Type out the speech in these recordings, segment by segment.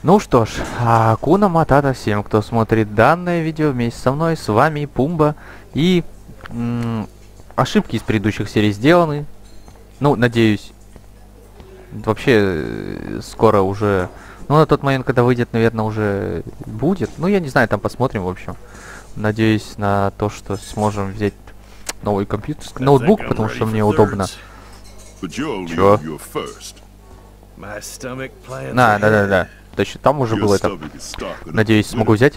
Ну что ж, Акуна Матата всем, кто смотрит данное видео вместе со мной, с вами Пумба. И ошибки из предыдущих серий сделаны. Ну, надеюсь, вообще скоро уже... Ну, на тот момент, когда выйдет, наверное, уже будет. Ну, я не знаю, там посмотрим, в общем. Надеюсь на то, что сможем взять новый компьютер, ноутбук, потому что мне удобно. Чё? Да. Точно, там уже было это. Надеюсь, смогу взять.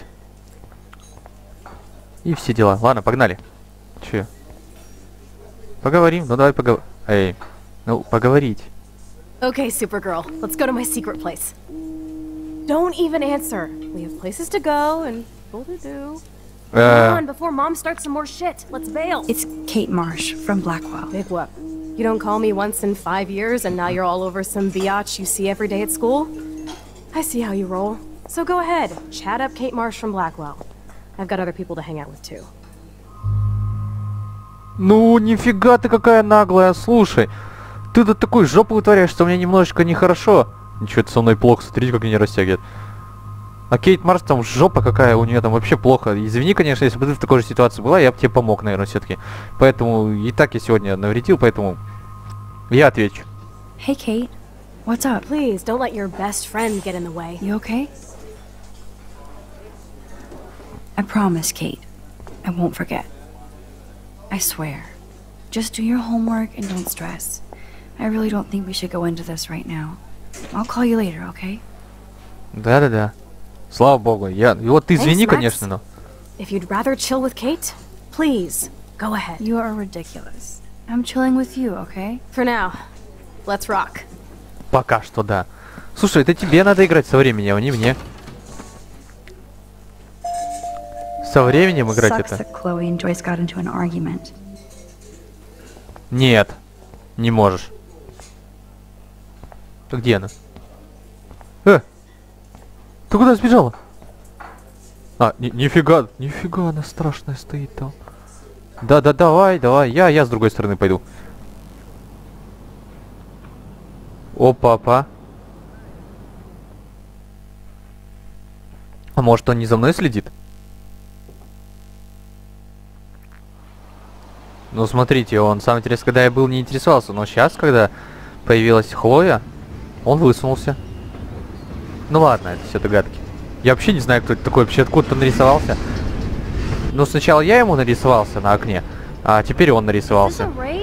И все дела. Ладно, погнали. Че? Поговорим? Ну давай поговорим. Эй, ну поговорить. Okay, Supergirl, let's go to my secret place. Don't even answer. We have places to go and people to do. Come on, before Mom starts some more shit. Let's bail. It's Kate Marsh from Blackwell. Big whoop. You don't call me once in 5 years and now you're all over some biatch you see every day at school? I see how you roll. So go ahead, chat up Kate Marsh from Blackwell. I've got other people to hang out with too. Ну, нифига ты какая наглая, слушай. Ты тут такой жопу вытворяешь, что мне немножечко нехорошо. Ничего, это со мной плохо, смотрите, как меня растягивает. А Кейт Марш там жопа какая, у нее там вообще плохо. Извини, конечно, если бы ты в такой же ситуации была, я бы тебе помог, наверное, все-таки. Поэтому и так я сегодня навредил, поэтому я отвечу. Hey, Kate. What's up? Please, don't let your best friend get in the way. You okay? I promise, Kate. I won't forget. I swear. Just do your homework and don't stress. I really don't think we should go into this right now. I'll call you later, okay? Да. Слава богу, и вот ты извини, конечно, но... If you'd rather chill with Kate, please, go ahead. You are ridiculous. I'm chilling with you, okay? For now, let's rock. Пока что да. Слушай, это тебе надо играть со временем, а не мне. Со временем играть Sucks это? that Chloe and Joyce got into an argument. Нет, не можешь. Где она? Ты куда сбежала? Нифига она страшная стоит там. Да, давай, я с другой стороны пойду. О, папа. А может, он не за мной следит? Ну, смотрите, он, самое интересное, когда я был, не интересовался. Но сейчас, когда появилась Хлоя, он высунулся. Ну ладно, это все догадки. Я вообще не знаю, кто это такой, вообще откуда-то нарисовался. Ну, сначала я ему нарисовался на окне, а теперь он нарисовался.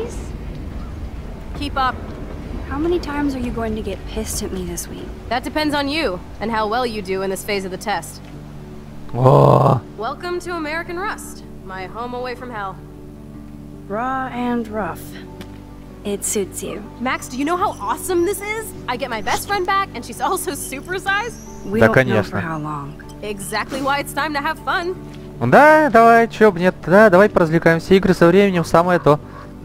Keep up. How many times are you going to get pissed at me this week? That depends on you and how well you do in this phase of the test. О, Welcome to American Rust, my home away from hell. Raw and rough. It suits you. Max, do you know how awesome this is? I get my best friend back, and she's also supersized. We Да, don't know конечно. for how long. Exactly why it's time to have fun. да, давай, чё б нет, да, давай поразвлекаемся. Игры со временем самое то.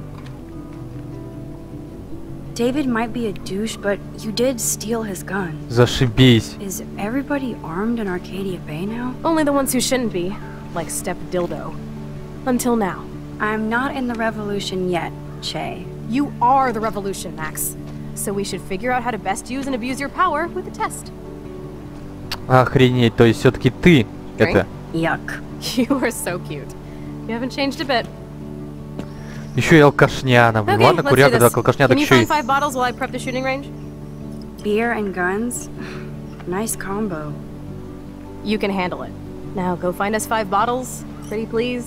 David might be a douche, but you did steal his gun. Zашибись. Is everybody armed in Arcadia Bay now? Only the ones who shouldn't be, like Step Dildo. Until now. I'm not in the revolution yet, Che. You are the revolution, Max. So we should figure out how to best use and abuse your power with the test. Охренеть, то есть все-таки ты это... Yuck. You are so cute. You haven't changed a bit. Еще и алкашня, блин. Okay, Ладно, let's do куряка, да, this. алкашня, Can так you еще find и... 5 bottles while I prep the shooting range? Beer and guns? Nice combo. You can handle it. Now go find us 5 bottles, pretty please.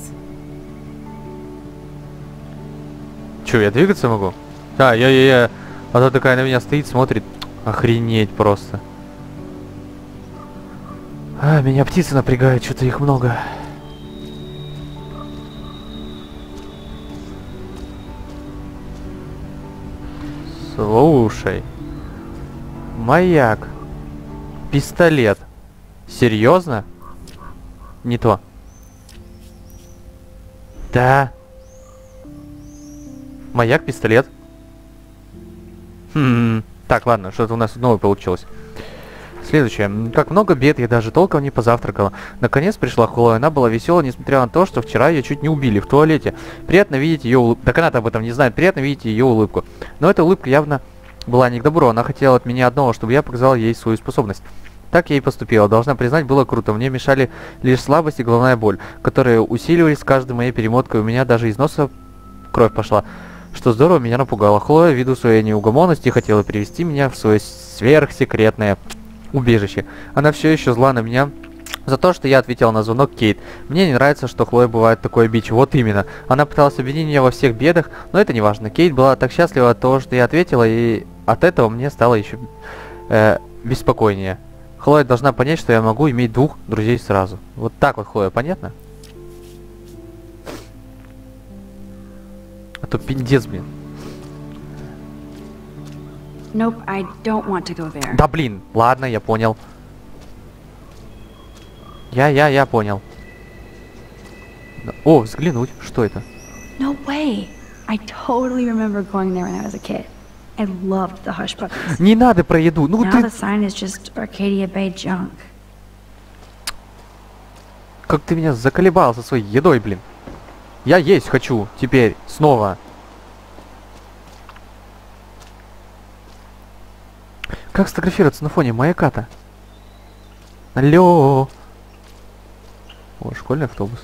Че, я двигаться могу? А, я. А то такая на меня стоит, смотрит. Охренеть просто. А, меня птицы напрягают, что-то их много. Слушай. Маяк. Пистолет. Серьезно? Не то. Да. Маяк, пистолет. Так, ладно, что-то у нас новое получилось. Следующее. Как много бед, я даже толком не позавтракала. Наконец пришла Хлоя. Она была веселая, несмотря на то, что вчера ее чуть не убили в туалете. Приятно видеть ее улыбку. Так она-то об этом не знает. Приятно видеть ее улыбку. Но эта улыбка явно была не к добру. Она хотела от меня одного, чтобы я показал ей свою способность. Так я и поступила. Должна признать, было круто. Мне мешали лишь слабость и головная боль, которые усиливались с каждой моей перемоткой. У меня даже из носа кровь пошла. Что здорово, меня напугало. Хлоя, ввиду своей неугомонности, хотела перевести меня в свое сверхсекретное убежище. Она все еще зла на меня за то, что я ответила на звонок Кейт. Мне не нравится, что Хлоя бывает такой бич. Вот именно. Она пыталась обвинить меня во всех бедах, но это не важно. Кейт была так счастлива от того, что я ответила, и от этого мне стало еще беспокойнее. Хлоя должна понять, что я могу иметь двух друзей сразу. Вот так вот, Хлоя, понятно? А то пиндец, блин. Nope, I don't want to go there. Да блин, ладно, я понял. Я понял. О, взглянуть, что это? No way. I totally remember going there when I was a kid. I loved the Hush Puppies. Не надо про еду, ну Now ты... the sign is just Arcadia Bay junk. Как ты меня заколебал со своей едой, блин. Я есть хочу теперь, снова. Как сфотографироваться на фоне маяка-то? Алло. О, школьный автобус.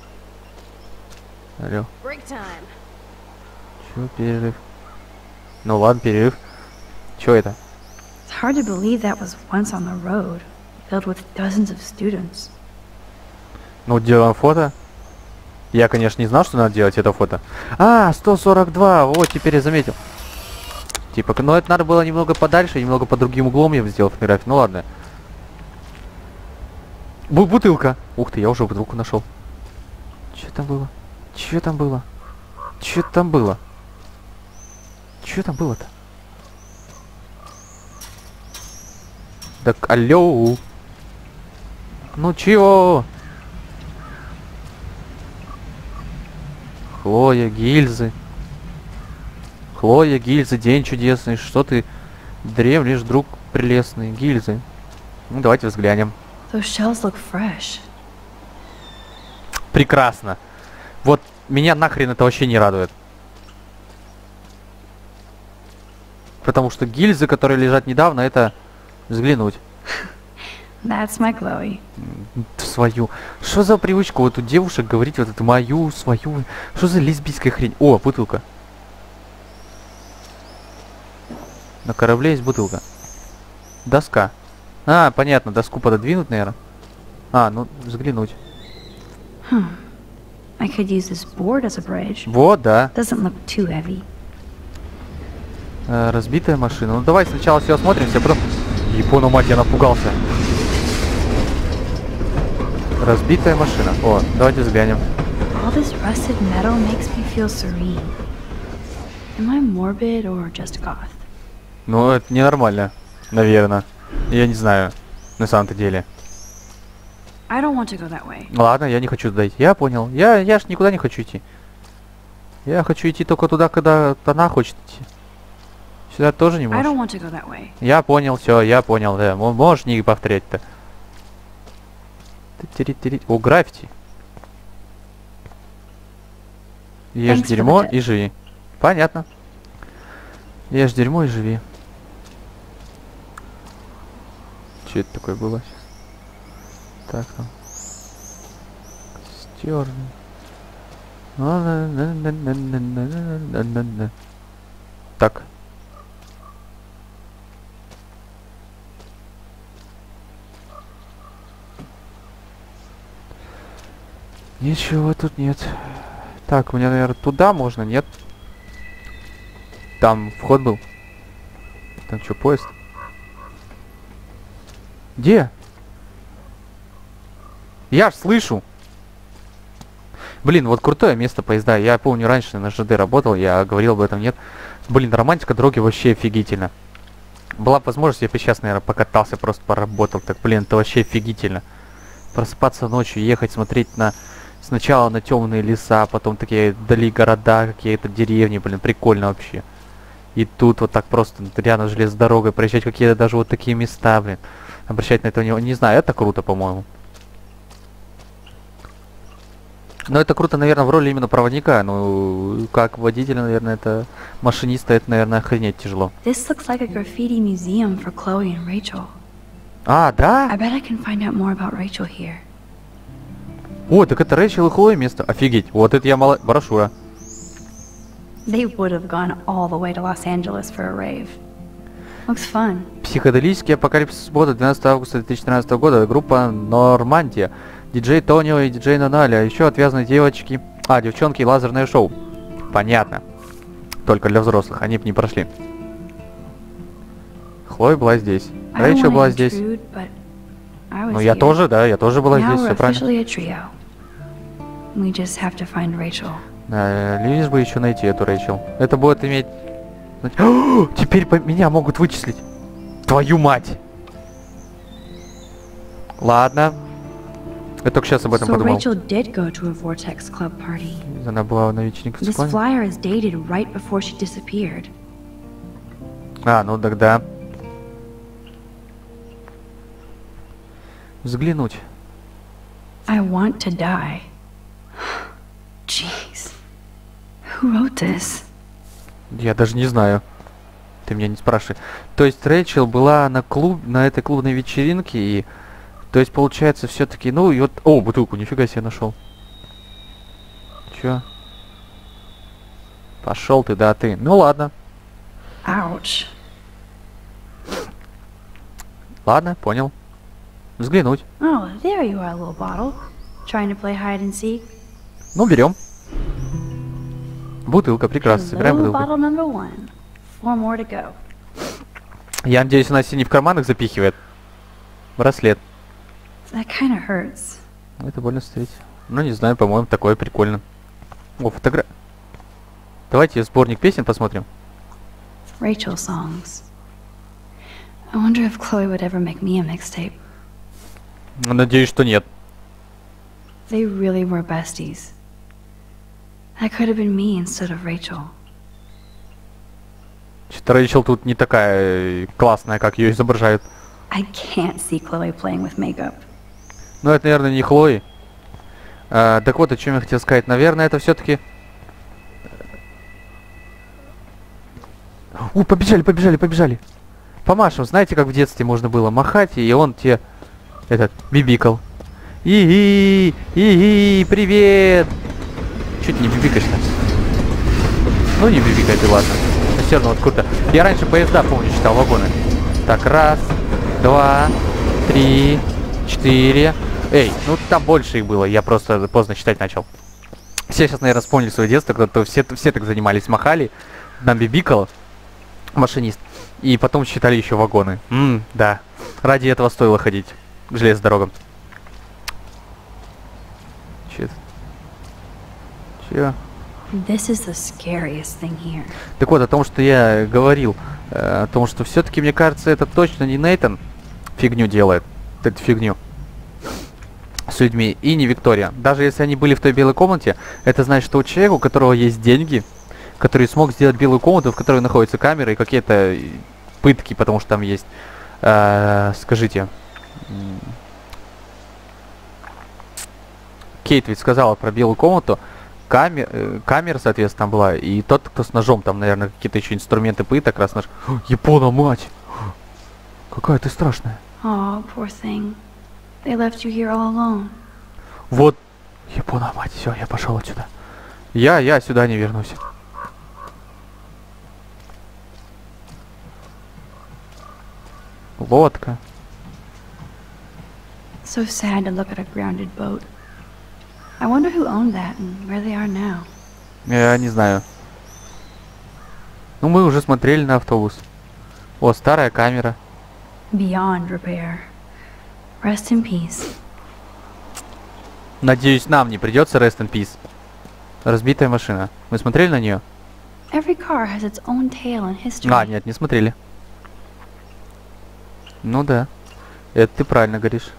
Алло. Break time. Чё, перерыв? Ну ладно, перерыв. Чё это? It's hard to believe that was once on the road, filled with dozens of students. Ну, делаем фото. Я, конечно, не знал, что надо делать это фото. А, 142, вот, теперь я заметил. Типа, ну это надо было немного подальше, немного под другим углом я бы сделал фотографию. Ну ладно. Бутылка. Ух ты, я уже бутылку нашел. Че там было? Че там было? Че там было? Че там было-то? Так, алло. Ну чего? Хлоя, гильзы. Хлоя, гильзы, день чудесный. Что ты древнешь, друг прелестный? Гильзы. Ну, давайте взглянем. Those shells look fresh. Прекрасно. Вот меня нахрен это вообще не радует. Потому что гильзы, которые лежат недавно, это взглянуть. That's my Chloe. Свою. Что за привычка вот у девушек говорить вот это мою, свою? Что за лесбийская хрень? О, бутылка. На корабле есть бутылка. Доска. А, понятно, доску пододвинуть, наверное. А, ну, взглянуть. I could use this board as a bridge. Вот, да. Doesn't look too heavy. Разбитая машина. Ну, давай сначала все осмотримся, а потом... Япону, мать, я напугался. Разбитая машина. О, давайте взглянем. All this rusted metal makes me feel serene. Am I morbid or just goth? Ну, это ненормально, наверное. Я не знаю, на самом-то деле. I don't want to go that way. Ладно, я не хочу туда идти. Я понял. Я ж никуда не хочу идти. Я хочу идти только туда, когда она хочет идти. Сюда тоже не I можешь. don't want to go that way. Я понял, все, я понял, да. Можешь не повторять-то. О, граффити. Ешь Thanks for дерьмо the tip. и живи. Понятно. Ешь дерьмо и живи. Что это такое было? Так, там. Стёрный. Так. Ничего тут нет. Так, мне, наверное, туда можно, нет? Там вход был. Там что, поезд? Где? Я ж слышу. Блин, вот крутое место поезда. Я помню, раньше на ЖД работал, я говорил об этом, нет. Блин, романтика дороги вообще офигительно. Была бы возможность, я бы сейчас, наверное, покатался, просто поработал. Так, блин, это вообще офигительно. Просыпаться ночью, ехать, смотреть на... Сначала на темные леса, потом такие вдали города, какие-то деревни, блин, прикольно вообще. И тут вот так просто рядом с железной дорогой проезжать какие-то даже вот такие места, блин. Обращать на это не знаю, это круто, по-моему. Но это круто, наверное, в роли именно проводника. Ну, как водителя, наверное, это... Машиниста, это, наверное, охренеть тяжело. This looks like a graffiti museum for Chloe and Rachel. А, да? I bet I can find out more about Rachel here. О, так это Рэйчел и Хлоя место. Офигеть. Вот это я брошюра. They would have gone all the way to Los Angeles for a rave. Looks fun. Психоделический апокалипсис суббота 12 августа 2013 года. Группа Нормандия. Диджей Тонио и диджей Наналя. А еще отвязанные девочки. А, девчонки и лазерное шоу. Понятно. Только для взрослых. Они бы не прошли. Хлоя была здесь. Рэйчел была здесь. Ну, я тоже, да, я тоже была здесь, все правильно. We just have to find Rachel. Лишь бы еще найти эту Рэйчел. Это будет иметь... О, теперь меня могут вычислить. Твою мать. Ладно. Я только сейчас об этом подумал. Rachel did go to a Vortex Club party. Она была на вечеринке. This flyer is dated right before she disappeared. А, ну тогда... Взглянуть. I want to die. Jeez. Who wrote this? Я даже не знаю. Ты меня не спрашивай. То есть Рэйчел была на этой клубной вечеринке и... То есть получается все-таки... Ну и вот... О, бутылку, нифига себе нашел. Чё? Пошел ты, да ты. Ну ладно. Ouch. Ладно, понял. Взглянуть. Oh, there you are, little bottle. Trying to play hide and seek. Ну, берем. Бутылка, прекрасно. Собираем Hello, бутылку. bottle number 1. 4 more to go. Я надеюсь, она себе не в карманах запихивает. Браслет. That kind of hurts. Это больно встретить. Ну, не знаю, по-моему, такое прикольно. О, Давайте сборник песен посмотрим. Rachel songs. I wonder if Chloe would ever make me a mixtape. Надеюсь, что нет. They really were besties. That could have been me instead of Rachel. Что-то Рэйчел тут не такая классная, как ее изображают. I can't see Chloe playing with makeup. Ну, это, наверное, не Хлои. Так вот, о чем я хотел сказать. Наверное, это все-таки... Побежали. Помашем. Знаете, как в детстве можно было махать, и он тебе... бибикал. Привет! Чуть не бибикаешь-то. Ну, не бибикай ты, ладно. Но все равно вот круто. Я раньше поезда, помню, читал вагоны. Так, 1, 2, 3, 4... Эй, ну там больше их было, я просто поздно читать начал. Все сейчас, наверное, вспомнили свое детство, когда все так занимались, махали, нам бибикал машинист, и потом считали еще вагоны. Да, ради этого стоило ходить железной дорогой. Чё? This is the scariest thing here. Так вот, о том, что я говорил, о том, что все-таки, мне кажется, это точно не Нейтан фигню делает, эту фигню с людьми, и не Виктория. Даже если они были в той белой комнате, это значит, что у человека, у которого есть деньги, который смог сделать белую комнату, в которой находятся камеры и какие-то пытки, потому что там есть, скажите, Кейт ведь сказала про белую комнату, камера, соответственно, там была, и тот, кто с ножом, там, наверное, какие-то еще инструменты пыток, раз нож... Япона, мать! Какая ты страшная. Oh, poor thing. They left you here all alone. Вот. Япона, мать, все, я пошел отсюда. Я сюда не вернусь. Лодка. So sad to look at a grounded boat. I wonder who owned that and where they are now. Я не знаю. Ну, мы уже смотрели на автобус. О, старая камера. Beyond repair. Rest in peace. Надеюсь, нам не придется rest in peace. Разбитая машина. Мы смотрели на нее? Every car has its own tale and history. А, нет, не смотрели. Ну да. Это ты правильно говоришь.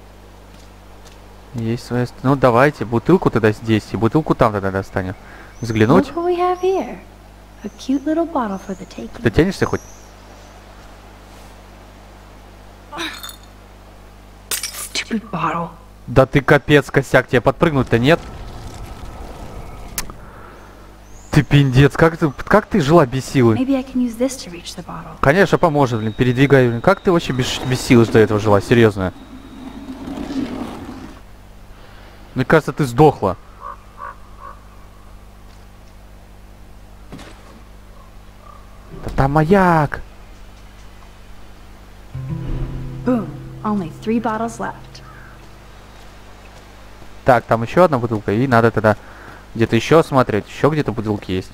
Есть своя... Ну давайте, бутылку тогда здесь, и бутылку там тогда достанем. Взглянуть. Look what we have here. A cute little bottle for the taking. Ты тянешься хоть? Stupid bottle. Да ты капец, косяк, тебе подпрыгнуть-то нет? Ты пиндец, как ты жила без силы? Maybe I can use this to reach the bottle. Конечно, поможет, блин, передвигай, блин. Как ты вообще без силы до этого жила, серьезно? Мне кажется, ты сдохла. Да там маяк. Boom. Only 3 bottles left. Так, там еще одна бутылка, и надо тогда где-то еще смотреть. Еще где-то бутылки есть.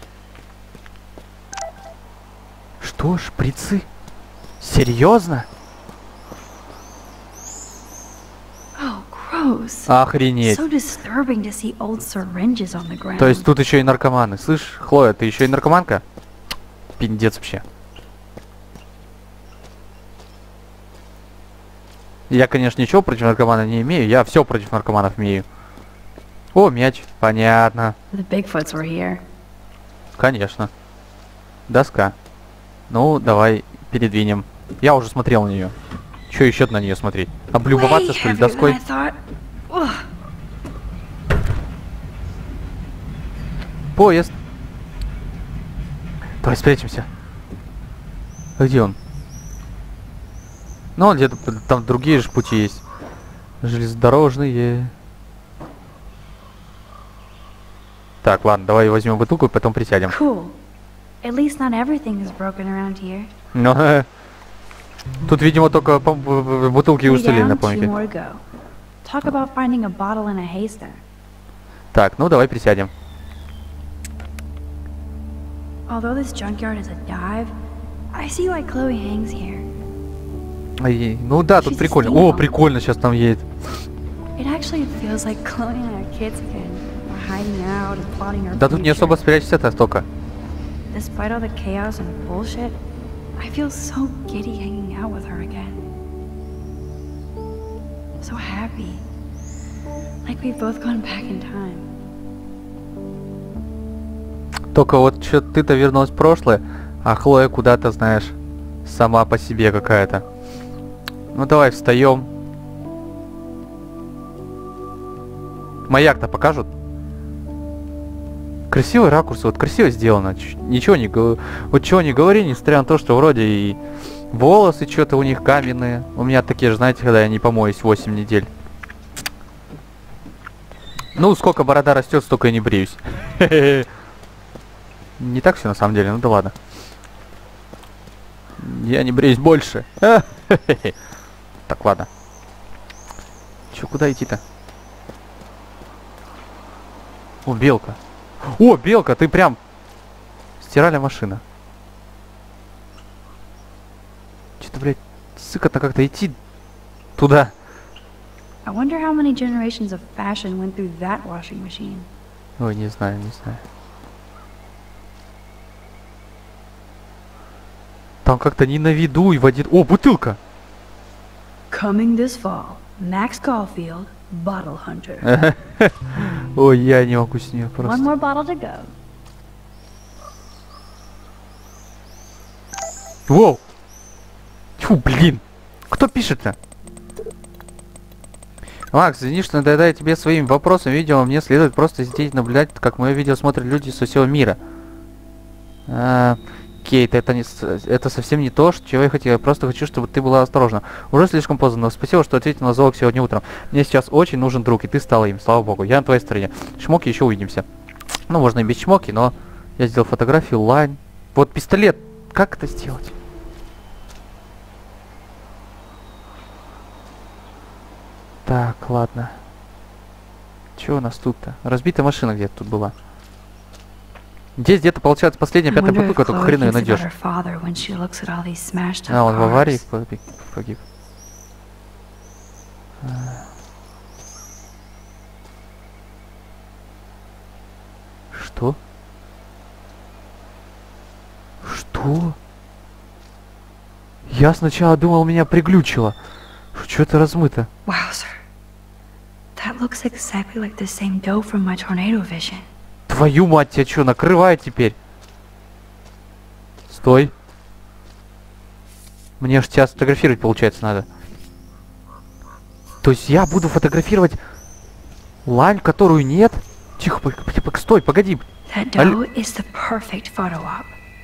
Что, шприцы? Серьезно? Oh, gross. Охренеть. So disturbing to see old syringes on the ground. То есть тут еще и наркоманы. Слышь, Хлоя, ты еще и наркоманка? Пиндец вообще. Я, конечно, ничего против наркомана не имею. Я все против наркоманов имею. О, мяч. Понятно. The Bigfoots were here. Конечно. Доска. Ну, давай передвинем. Я уже смотрел на нее. Че еще на нее смотреть? Облюбоваться, что ли, доской? Поезд. Давай спрячемся. А где он? Ну, где-то там другие же пути есть. Железнодорожные. Так, ладно, давай возьмем бутылку и потом присядем. Cool. At least not everything is broken around here. Ну, тут, видимо, только бутылки и уцелели на помойке. Talk about finding a bottle in a haystack. Так, ну давай присядем. Although this junkyard is a dive, I see why Chloe hangs here. Ну да, тут прикольно. О, прикольно, сейчас там едет. It actually feels like Chloe and her kids again. We're hiding out and plotting our Да тут не особо спрячешься-то столько. Despite all the chaos and bullshit, I feel so giddy hanging out with her again. So happy. Like we've both gone back in time. Только вот что ты-то вернулась в прошлое, а Хлоя куда-то, знаешь, сама по себе какая-то. Ну давай встаем. Маяк-то покажут. Красивый ракурс, вот красиво сделано. Ничего не вот чего не говори, несмотря на то, что вроде и волосы что-то у них каменные. У меня такие же, знаете, когда я не помоюсь 8 недель. Ну, сколько борода растет, столько и не бреюсь. Не так все на самом деле, ну да ладно. Я не бреюсь больше. Так, ладно. Че, куда идти-то? О, белка. О, белка, ты прям... Стиральная машина. Что-то, блядь, сыкотно как-то идти туда. I wonder how many generations of fashion went through that washing machine. Ой, не знаю, не знаю. Там как-то не на виду и водит... О, бутылка! Coming this fall, Max Caulfield, Bottle Hunter. Ой, я не могу с нее One просто. more bottle to go. Воу! Тьфу, блин! Кто пишет-то? Макс, извини, что надоедаю тебе своими вопросами, видео. Мне следует просто сидеть и наблюдать, как мое видео смотрят люди со всего мира. Кейт, это совсем не то, чего я хотел. Я просто хочу, чтобы ты была осторожна. Уже слишком поздно, но спасибо, что ответил на звонок сегодня утром. Мне сейчас очень нужен друг, и ты стала им, слава богу. Я на твоей стороне. Чмоки, еще увидимся. Ну, можно и без чмоки, но я сделал фотографию, лайн. Вот пистолет. Как это сделать? Так, ладно. Что у нас тут-то? Разбитая машина где-то тут была. Здесь где-то получается последняя пятая бутылка, только хрен ее найдешь. А, он в аварии погиб. Что? Что? Я сначала думал, меня приглючило. Что-то размыто. Wow, sir. That looks exactly like the same doe from my tornado vision. Твою мать, тебя что, накрывает теперь? Стой. Мне же тебя сфотографировать, получается, надо. То есть я буду фотографировать лань, которую нет? Тихо, стой, погоди. That dough is the perfect photo op.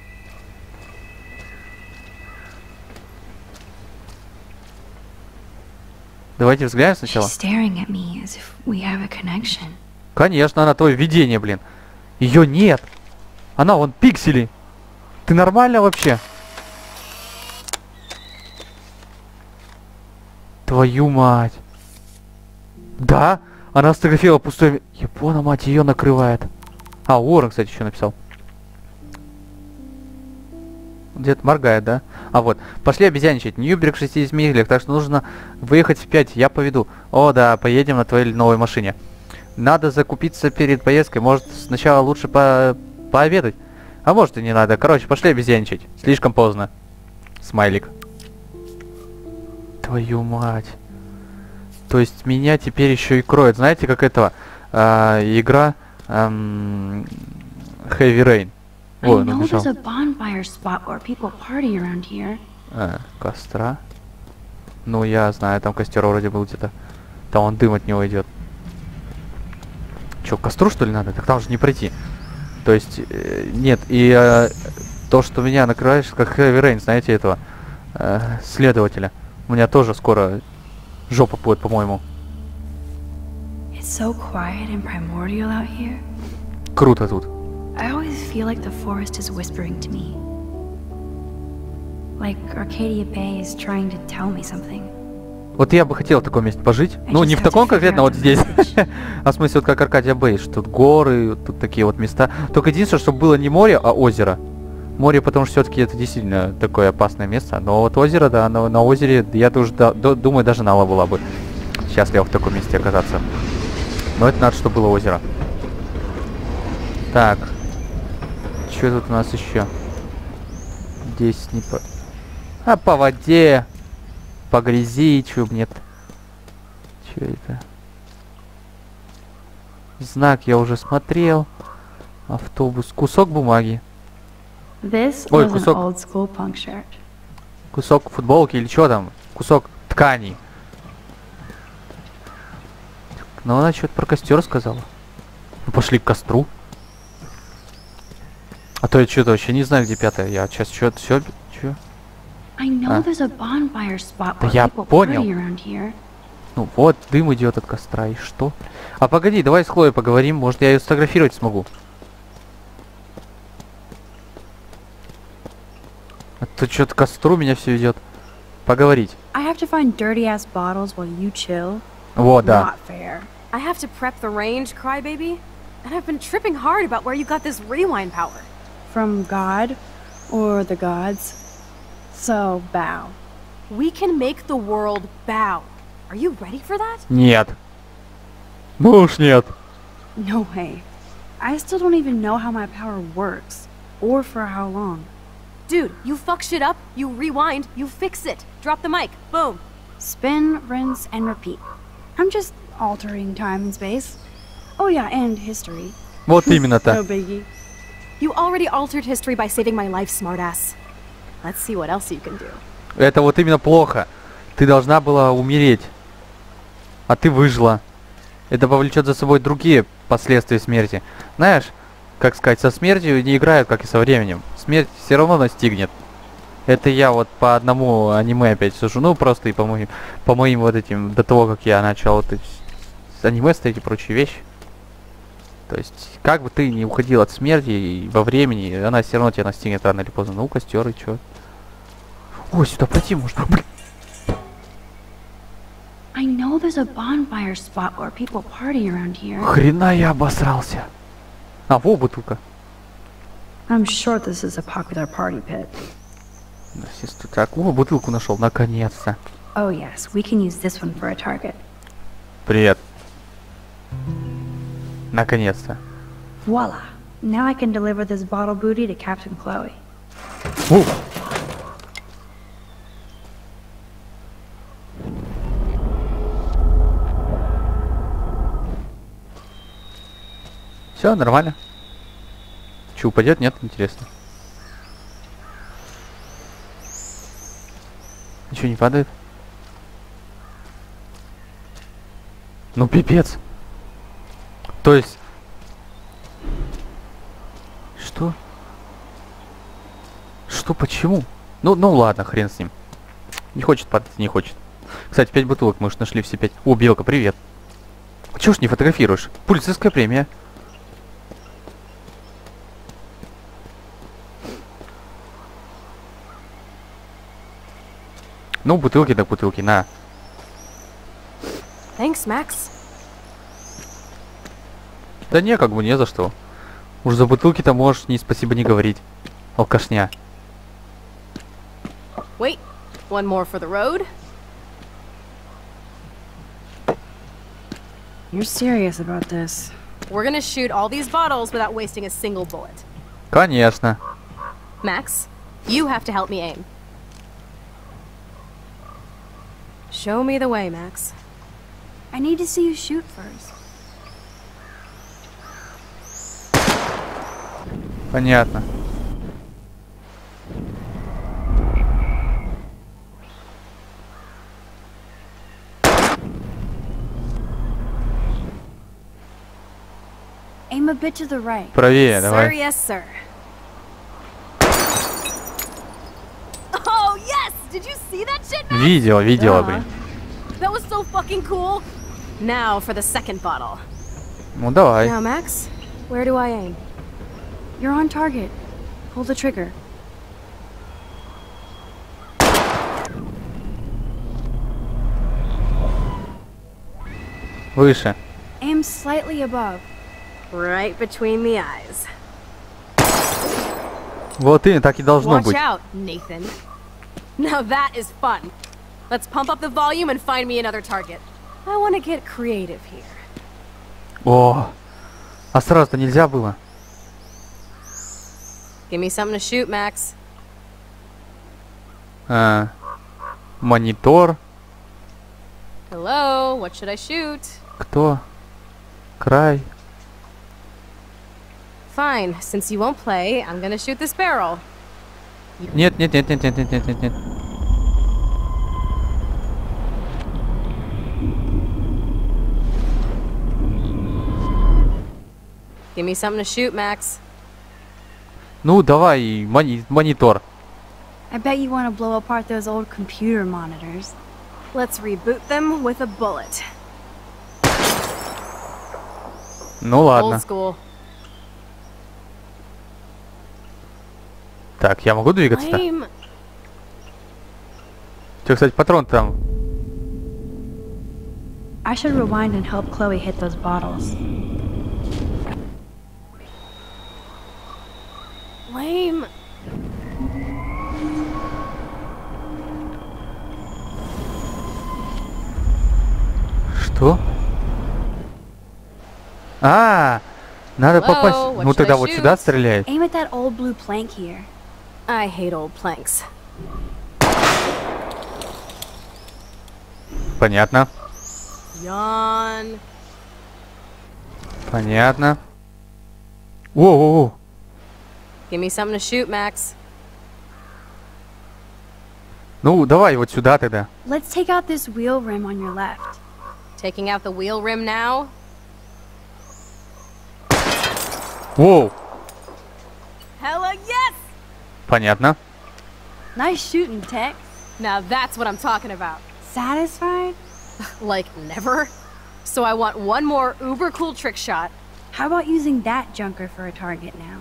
Давайте взглянем She's сначала. staring at me as if we have a connection. Конечно, она твое видение, блин. Ее нет. Она вон пиксели. Ты нормально вообще? Твою мать. Да? Она сфотографировала пустой... Япона, мать, ее накрывает. А, Уоррен, кстати, еще написал. Где-то моргает, да? А вот. Пошли обезьяничать. Ньюберг 60 милях, так что нужно выехать в 5. Я поведу. О, да, поедем на твоей новой машине. Надо закупиться перед поездкой. Может, сначала лучше пообедать? А может и не надо. Короче, пошли обезьяничать. Слишком поздно. Смайлик. Твою мать. То есть меня теперь еще и кроет. Знаете, как этого? Игра Heavy Rain. I О, know набежал. there's a bonfire spot where people party around here. Костра. Ну, я знаю, там костер вроде был где-то. Там он дым от него идет. Че, к костру что ли надо? Так там же не пройти. То есть, нет, и то, что меня накрываешь, как Heavy Rain, знаете, этого следователя. У меня тоже скоро жопа будет, по-моему. It's so quiet and primordial out here. Круто тут. I always feel like the forest is whispering to me. Like Arcadia Bay is trying to tell me something. Вот я бы хотел в таком месте пожить. I Ну, just не в have to таком figure конкретно out вот the здесь. message. А в смысле, вот как Аркадия Бэй, что тут горы, тут такие вот места. Только единственное, чтобы было не море, а озеро. Море, потому что все-таки это действительно такое опасное место. Но вот озеро, да, на озере, я тоже думаю, даже Нала была бы счастлива в таком месте оказаться. Но это надо, чтобы было озеро. Так. Что тут у нас еще? Здесь не по... А по воде. По грязи, чё нет? Чё это? Знак я уже смотрел. Автобус. Кусок бумаги. This Ой, was an кусок. old school punk shirt. Кусок футболки или что там? Кусок ткани. Ну, она что-то про костер сказала. Ну, пошли к костру. А то я что-то вообще не знаю, где пятая. Я сейчас что-то все... Чё? I know there's a bonfire spot Да where я people понял. party around here. Ну вот, дым идет от костра, и что? А погоди, давай с Хлоей поговорим, может я ее сфотографировать смогу. А то что-то к костру меня все идет. Поговорить. I have to find dirty ass bottles while you chill. Вот, да. Not fair. I have to prep the range, crybaby. And I've been tripping hard about where you got this rewind power. From God or the gods. So bow. We can make the world bow. Are you ready for that? Нет. Ну уж нет. No way. I still don't even know how my power works. Or for how long. Dude, you fuck shit up, you rewind, you fix it. Drop the mic. Boom. Spin, rinse, and repeat. I'm just altering time and space. Oh yeah, and history. Вот No именно-то. biggie. You already altered history by saving my life, smartass. Let's see what else you can do. Это вот именно плохо. Ты должна была умереть. А ты выжила. Это повлечет за собой другие последствия смерти. Знаешь, как сказать, со смертью не играют, как и со временем. Смерть все равно настигнет. Это я вот по одному аниме опять сужу. Ну, просто и по моим вот этим, до того, как я начал вот эти аниме ставить и прочие вещи. То есть, как бы ты ни уходил от смерти и во времени, она все равно тебя настигнет рано или поздно. Ну, костер и чё. Ой, сюда пройти можно. Блин. I know there's a bonfire spot where people party around here. Хрена я обосрался. А, во, бутылка. I'm sure this is a popular party pit. Так, о, бутылку нашел, наконец-то. Oh yes, we can use this one for a target. Привет. Наконец-то. Voila! Now I can deliver this bottle booty to Captain Chloe. Все, нормально. Че, упадет? Нет, интересно. Ничего не падает? Ну, пипец. То есть... что, почему? Ну ладно, хрен с ним. Не хочет падать, не хочет. Кстати, 5 бутылок, может, нашли все 5. О, Белка, привет. Чего ж не фотографируешь? Пулицейская премия. Ну, бутылки так бутылки, на. Thanks, Max. Да не, как бы не за что. Уж за бутылки-то можешь ни спасибо не говорить. Алкашня. Wait, one more for the road. You're serious about this? We're gonna shoot all these bottles without wasting a single bullet. Конечно. Max, you have to help me aim. Show me the way, Max. I need to see you shoot first. Понятно. Aim a bit to the right. Правее, Sir, давай. yes, sir. Oh, yes! Did you see that shit, Max? Видела, Duh. блин. That was so fucking cool. Now for the second bottle. Ну давай. Now, Max, where do I aim? You're on target. Pull the trigger. Выше. Aim slightly above. Right between the eyes. Вот и так и должно Watch быть. out, Nathan. Now that is fun. Let's pump up the volume and find me another target. I want to get creative here. О, а сразу-то нельзя было. Give me something to shoot, Max. Монитор. Hello, what should I shoot? Кто? Край. Fine, since you won't play, I'm gonna shoot this barrel. Нет. Give me something to shoot, Max. Ну, давай, монитор. I bet you want to blow apart those old computer monitors. Let's reboot them with a bullet. Ну ладно. Old school. Так, я могу двигаться-то? Lame. Че, кстати, патрон там. I should rewind and help Chloe hit those bottles. Lame. Что? Надо Hello, попасть. what Ну should тогда I вот shoot? сюда стреляет. Aim at that old blue plank here. I hate old planks. Понятно. Yawn. Понятно. Воу. Give me something to shoot, Max. Ну, давай вот сюда тогда. Let's take out this wheel rim on your left. Taking out the wheel rim now? Воу. Hella yes! Понятно. Nice shooting, Tex. Now that's what I'm talking about. Satisfied? Like, never? So I want one more uber cool trick shot. How about using that junker for a target now?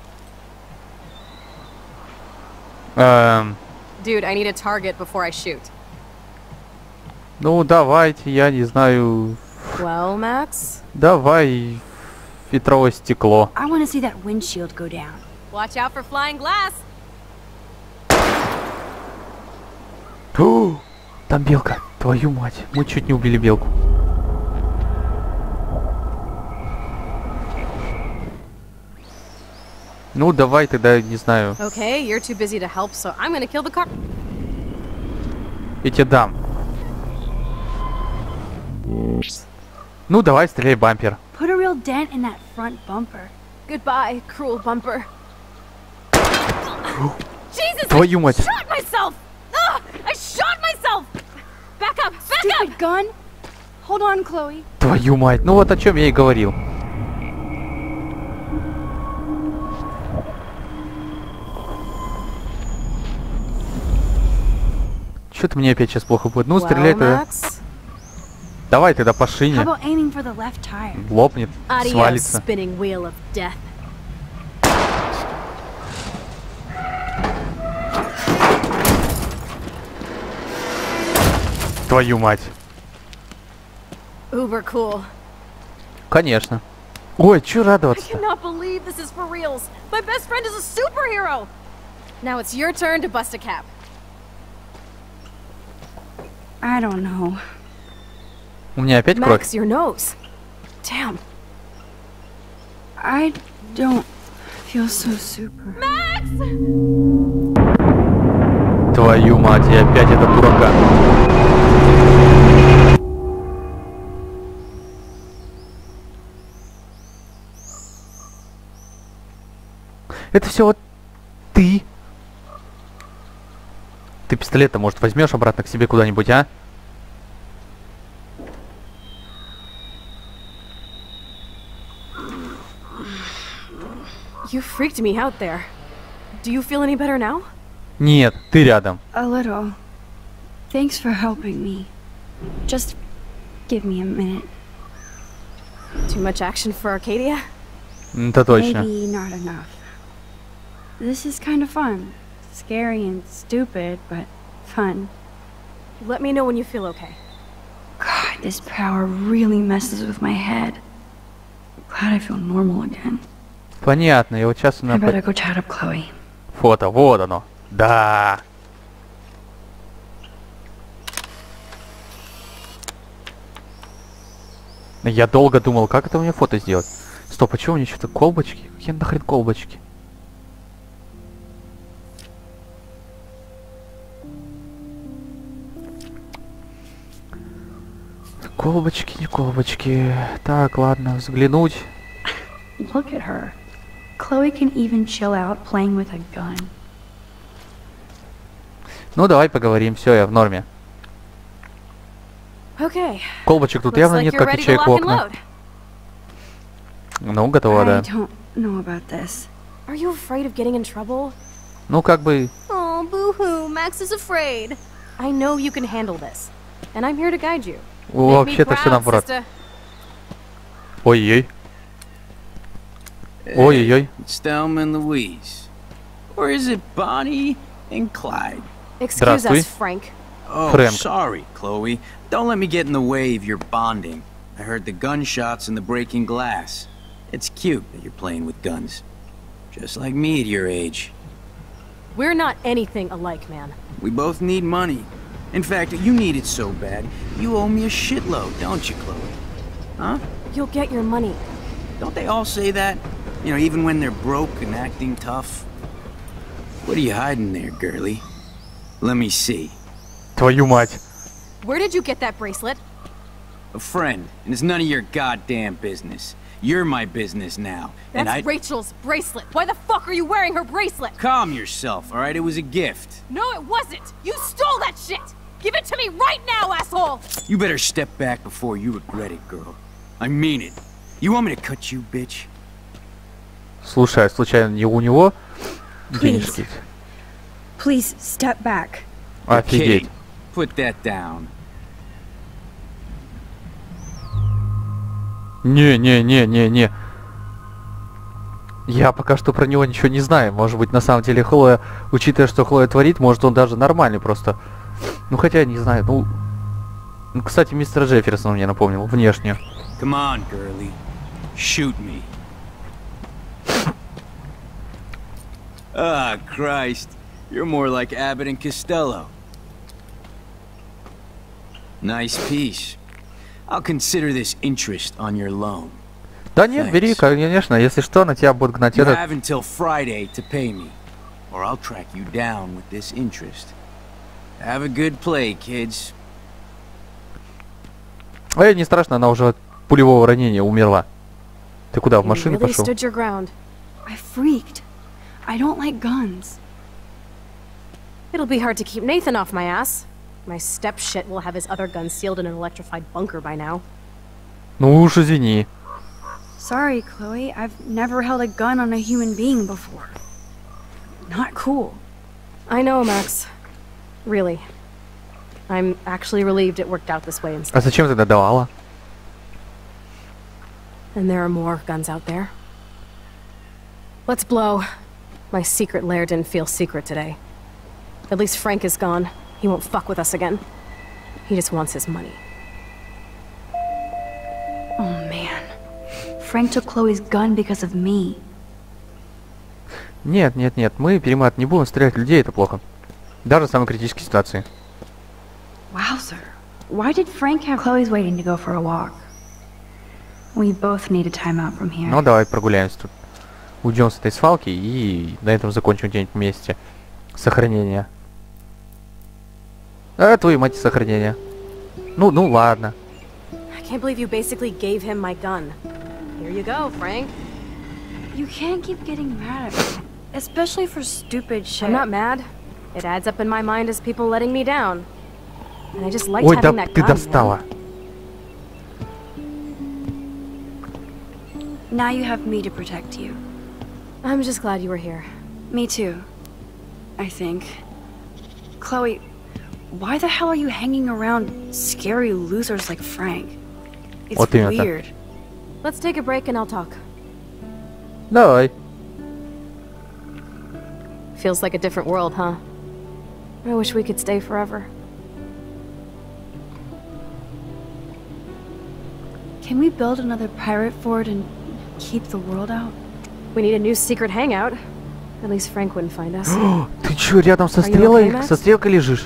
Dude, I need a target before I shoot. Ну, давайте, я не знаю. Well, Max? Давай ветровое стекло. I want to see that windshield go down. Watch out for flying glass! Там белка. Твою мать. Мы чуть не убили белку. Ну, давай тогда, не знаю. Okay, you're too busy to help, so I'm gonna kill the car. Я тебе дам. Ну, давай, стреляй бампер. Put a real dent in that front bumper. Goodbye, cruel bumper. Jesus, Твою мать. I shot myself! Ugh, I shot myself! Back up, back up! Stupid gun! Hold on, Chloe. Твою мать. Ну вот о чем я и говорил. Что-то мне опять сейчас плохо будет. Ну, Well, стреляй тогда. Max, Давай тогда по How шине. about aiming for the left tire? Лопнет, adios, свалится. spinning wheel of death. Твою мать. Uber cool. Конечно. Ой, чё I радоваться-то? cannot believe this is for reals. My best friend is a superhero. Now it's your turn to bust a cap. I don't know. У меня опять кровь. Max, your nose. Damn. I don't feel so super. Max! Твою мать, и опять этот дурака. Это все вот ты. Ты пистолет-то, может, возьмешь обратно к себе куда-нибудь, а? You freaked me out there. Do you feel any better now? Нет, ты рядом. A little. Thanks for helping me. Just give me a minute. Too much action for Arcadia? Это точно. Maybe not enough. This is kind of fun. Scary and stupid, but fun. Let me know when you feel okay. God, this power really messes with my head. Glad I feel normal again. Понятно, и вот сейчас I она... better go chat up Chloe. Фото, вот оно. Да. Я долго думал, как это мне фото сделать. Стоп, а чё у меня что-то колбочки? Какие нахрен колбочки? Колбочки, не колбочки. Так, ладно, взглянуть. Look at her. Chloe can even chill out playing with a gun. Ну, давай поговорим. Все, я в норме. Okay. Колбочек тут Looks явно like нет, you're как ready to ячеек в lock and окна. load. Ну, готово, I да. don't know about this. Are you afraid of getting in trouble? Ну, как бы... Oh, boo-hoo, Max is afraid. I know you can handle this. And I'm here to guide you. Make me Вообще-то все proud, наоборот. sister. Ой-ой. Ой-ой-ой. It's Thelma and Louise. Or is it Bonnie and Clyde? Excuse Здравствуй. us, Frank. Oh, Frank. sorry, Chloe. Don't let me get in the way of your bonding. I heard the gunshots and the breaking glass. It's cute that you're playing with guns. Just like me at your age. We're not anything alike, man. We both need money. In fact, you need it so bad, you owe me a shitload, don't you, Chloe? Huh? You'll get your money. Don't they all say that? You know, even when they're broke and acting tough? What are you hiding there, girlie? Let me see. Твою мать. Where did you get that bracelet? A friend, and it's none of your goddamn business. You're my business now, and That's Rachel's bracelet. Why the fuck are you wearing her bracelet? Calm yourself, alright? It was a gift. No, it wasn't. You stole that shit. Give it to me right now, asshole. You better step back before you regret it, girl. I mean it. You want me to cut you, bitch? Слушай, а случайно не у него Please. денежки? Please step back. Офигеть. Kate, put that down. Не. Я пока что про него ничего не знаю. Может быть, на самом деле Хлоя, учитывая, что Хлоя творит, может он даже нормальный просто. Ну хотя, не знаю, ну, кстати, мистера Джефферсона мне напомнил, внешне. Come on, girlie. Shoot me. Ah, Christ. You're more like Abbott and Costello. Nice piece. I'll consider this interest on your loan. Да нет, бери, конечно, если что, на тебя будет гнать You этот... have until Friday to pay me, or I'll track you down with this interest. Have a good play, kids. А ей не страшно, она уже от пулевого ранения умерла. Ты куда, в You машину really пошел? stood your ground. I freaked. I don't like guns. It'll be hard to keep Nathan off my ass. My step-shit will have his other gun sealed in an electrified bunker by now. Ну уж извини. Sorry, Chloe. I've never held a gun on a human being before. Not cool. I know, Max. Really. I'm actually relieved it worked out this way А instead. зачем тогда давала? And there are more guns out there. Let's blow. My secret lair didn't feel secret today. At least Frank is gone. He won't fuck with us again. He just wants his money. Oh man. Frank took Chloe's gun because of me. Нет, нет, нет, мы перемат не будем стрелять в людей, это плохо. Даже в самой критической ситуации. Wowzer. Why did Frank have Chloe's waiting to go for a walk? We both need a time out from here. Ну давай прогуляемся тут. Уйдем с этой свалки и на этом закончим где-нибудь вместе. Сохранение. А, твою мать, сохранение. Ну ладно. I can't believe you basically gave him my gun. Here you go, Frank. You can't keep getting mad at me. Especially for stupid shit. I'm not mad. It adds up in my mind as people letting me down. And I just liked Ой, да having that ты gun. достала. Now you have me to protect you. I'm just glad you were here. Me too. I think. Chloe, why the hell are you hanging around scary losers like Frank? It's Вот именно. weird. Let's take a break and I'll talk. Давай. Feels like a different world, huh? I wish we could stay forever. Can we build another pirate fort and keep the world out? We need a new secret hangout. At least Frank wouldn't find us. Ты чё, рядом со Are you стрелой? okay, Max? Со стрелкой лежишь?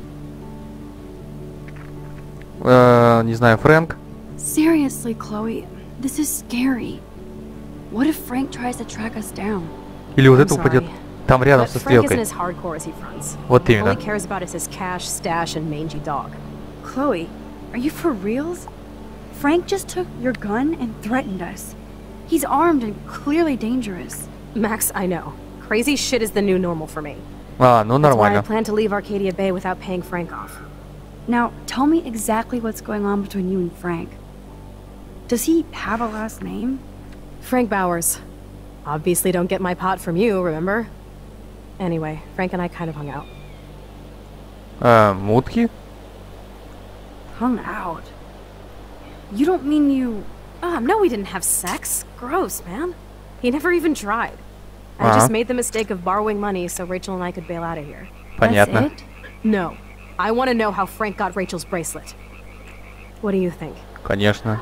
Не знаю, Фрэнк. Seriously, Chloe, this is scary. What if Frank tries to track us down? Или вот I'm это упадет sorry. там рядом But со Frank isn't стрелкой. as hardcore as he fronts. Вот All he именно. cares about is his cash, stash, and mangy dog. Chloe, are you for reals? Frank just took your gun and threatened us. He's armed and clearly dangerous. Max, I know. Crazy shit is the new normal for me. А, ну That's why I нормально. plan to leave Arcadia Bay without paying Frank off. Now, tell me exactly what's going on between you and Frank. Does he have a last name? Frank Bowers. Obviously don't get my pot from you, remember? Anyway, Frank and I kind of hung out. Мутки? Hung out? You don't mean you... No, we didn't have sex. Gross, man. He never even tried. I Uh-huh. just made the mistake of borrowing money so Rachel and I could bail out of here. Понятно. That's it? No. I want to know how Frank got Rachel's bracelet. What do you think? Конечно.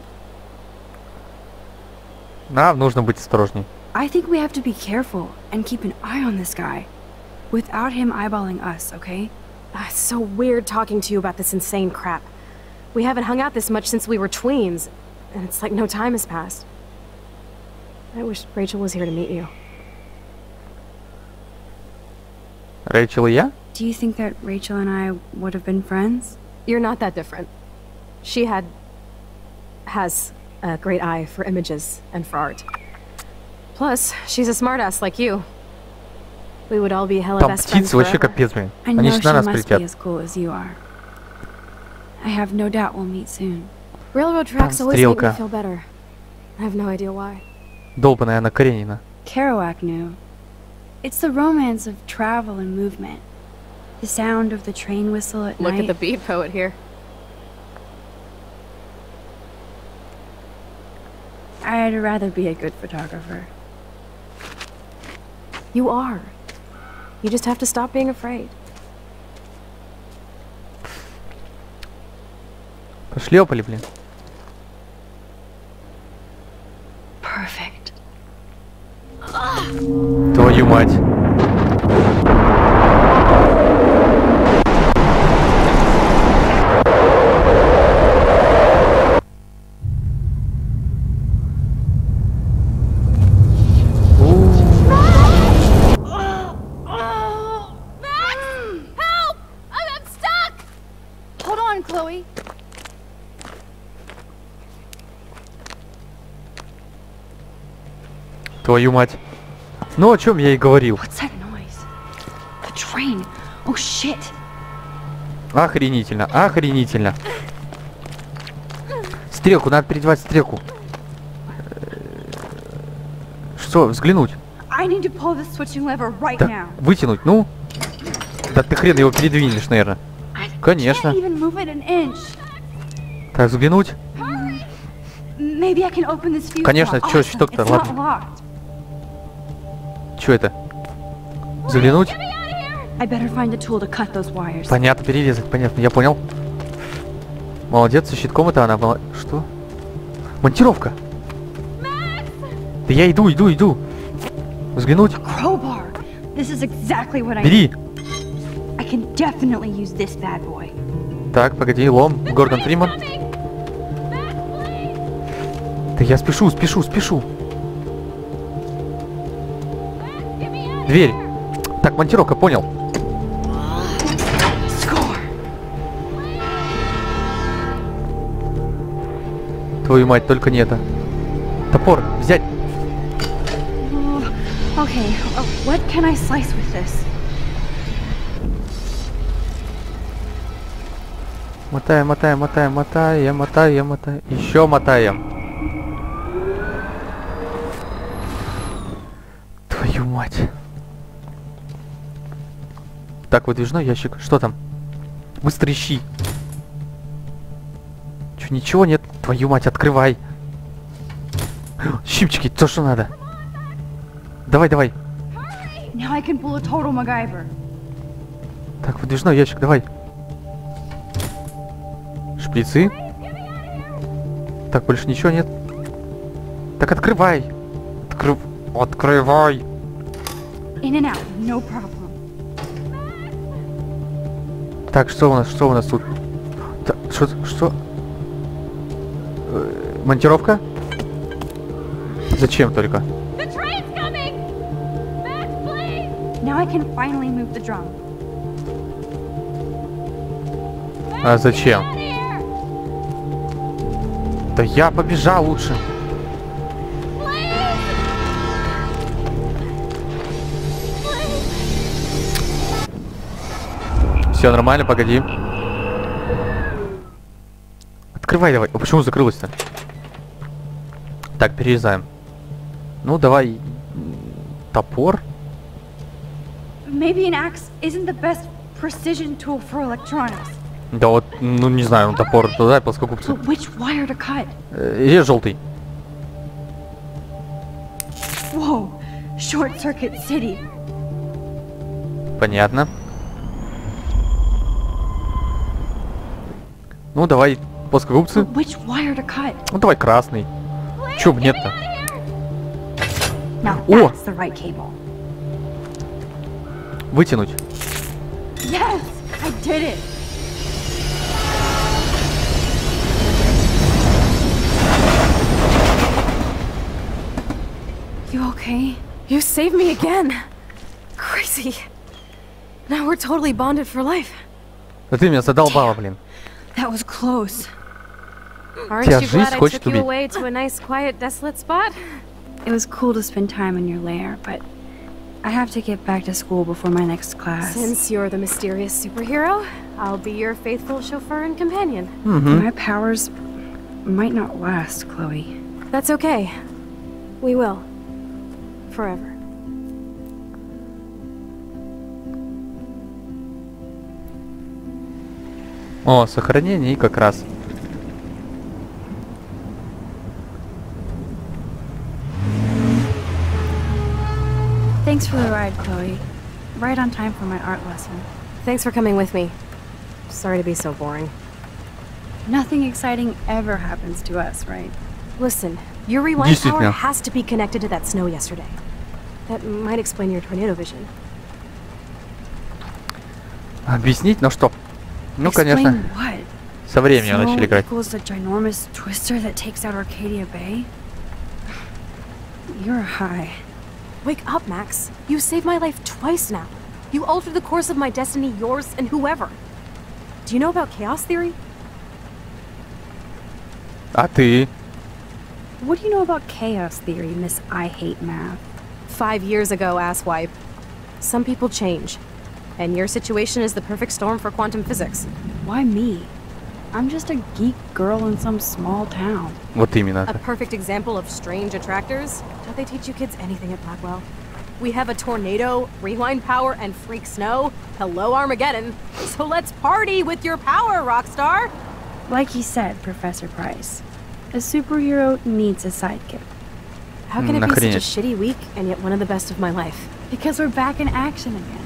Нам нужно быть осторожней. I think we have to be careful and keep an eye on this guy. Without him eyeballing us, okay? It's so weird talking to you about this insane crap. We haven't hung out this much since we were tweens, and it's like no time has passed. I wish Rachel was here to meet you. Рэйчел и я? Do you think that Rachel and I would have been friends? You're not that different. She has a great eye for images and for art. Plus, she's a smartass like you. We would all be hella Там best friends птицы вообще forever. капец, блин. I Они know же she на нас must be прилетят. as cool as you are. I have no doubt we'll meet soon. Railroad tracks Там always make me стрелка. feel better. I have no idea why. Долбаная Анна Каренина. Kerouac knew. It's the romance of travel and movement. The sound of the train whistle at Look night. at the beat poet here. I'd rather be a good photographer. You are. You just have to stop being afraid. Пошлепали, блин. Perfect. Твою мать. Help! I'm stuck! Hold on, Chloe. Твою мать. Ну, о чем я и говорил. What's that noise? The train. Oh shit. Охренительно, охренительно. Стрелку, надо передевать стрелку. Что, взглянуть? I need to pull the switching lever right Да, now. вытянуть, ну. Да ты хрен его передвинешь, наверное. Конечно. Can't even move it an inch. Так, взглянуть. Maybe I can open this fuse Конечно, box. чё, Awesome. штука-то, It's ладно. not locked. Чё это? Заглянуть? I better find a tool to cut those wires. Понятно, перерезать, понятно, я понял. Молодец, со щитком это она была. Что? Монтировка. Да я иду. Взглянуть. Crowbar. This is exactly what I Бери. need. I can definitely use this bad boy. Так, погоди, лом. Гордон Фриман. Да я спешу. Дверь. Так, монтировка, понял. Score. Твою мать, только не это. Топор, взять. Okay, what can I slice with this? Мотаем. Еще мотаем. Твою мать. Так, выдвижной ящик. Что там? Быстро ищи. Чё, ничего нет? Твою мать, открывай. Щипчики, то, что надо. Давай. Now I can pull a total MacGyver. Так, выдвижной ящик, давай. Шприцы. Так, больше ничего нет. Так, открывай. Открывай. In and out, no problem. Так, что у нас тут? Так, что? Монтировка? Зачем только? Now I can finally move the drum. А зачем? Да я побежал лучше. Все нормально, погоди. Открывай давай. О, почему закрылось-то? Так, перерезаем. Ну, давай. Топор. Maybe an axe isn't the best precision tool for electronics. Да вот, ну не знаю, ну топор туда, плоскогубцы. But which wire to cut? Или желтый. Whoa, Short Circuit City. Понятно. Ну давай, плоскогубцы. But which wire to cut? Ну давай красный. Чё бы нет-то? Now О! that's the right cable. Вытянуть. Yes, I did it. You okay? You saved me again. Crazy. Now we're totally bonded for life. Да ты меня задолбала, блин. That was close. Aren't Тебя you жизнь glad I хочет took you убить. away to a nice, quiet, desolate spot? It was cool to spend time in your lair, but I have to get back to school before my next class. Since you're the mysterious superhero, I'll be your faithful chauffeur and companion. My powers might not last, Chloe. That's okay. We will. Forever. О, сохранение и как раз. Thanks for the ride, Chloe. Right on time for my art lesson. Thanks for coming with me. Sorry to be so boring. Nothing exciting ever happens to us, right? Listen, your rewind Действительно. power has to be connected to that snow yesterday. That might explain your tornado vision. Объяснить? Ну что? Ну, Explain конечно, what? со временем Snow начали играть. equals the ginormous twister that takes out Arcadia Bay? You're high. Wake up, Max. You saved my life twice now. You altered the course of my destiny, yours, and whoever. Do you know about chaos theory? А ты? What do you know about chaos theory, Miss I Hate Math? 5 years ago, asswipe. Some people change. And your situation is the perfect storm for quantum physics. Why me? I'm just a geek girl in some small town. Вот именно. A perfect example of strange attractors. Don't they teach you kids anything at Blackwell? We have a tornado, rewind power, and freak snow. Hello, Armageddon. So let's party with your power, Rockstar! Like he said, Professor Price, a superhero needs a sidekick. How can it be such a Охренеть. shitty week and yet one of the best of my life? Because we're back in action again.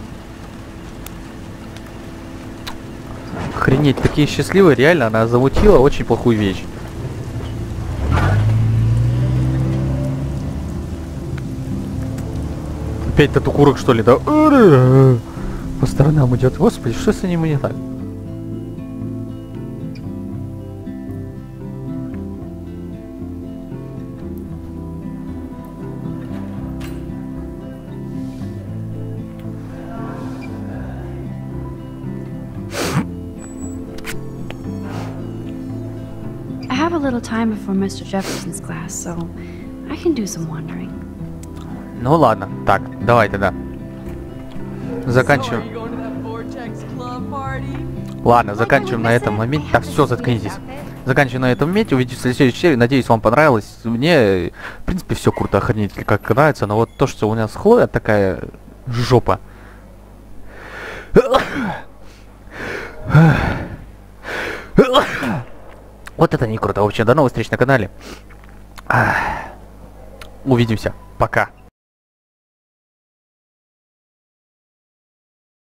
Охренеть, такие счастливые, реально, она замутила очень плохую вещь. Опять этот укурок, что ли, да? По сторонам идет. Господи, что с ним не так? I have a little time before Mr. Jefferson's class, so I can do some wandering. Ну ладно, так, давай тогда. Заканчиваем. Ладно, заканчиваем на этом моменте. Так, все, заткнитесь. Заканчиваем на этом моменте. Увидимся в следующей серии. Надеюсь, вам понравилось. Мне, в принципе, все круто, охренеть, как нравится. Но вот то, что у меня с Хлоя такая жопа. Вот это не круто. В общем, до новых встреч на канале. Увидимся. Пока.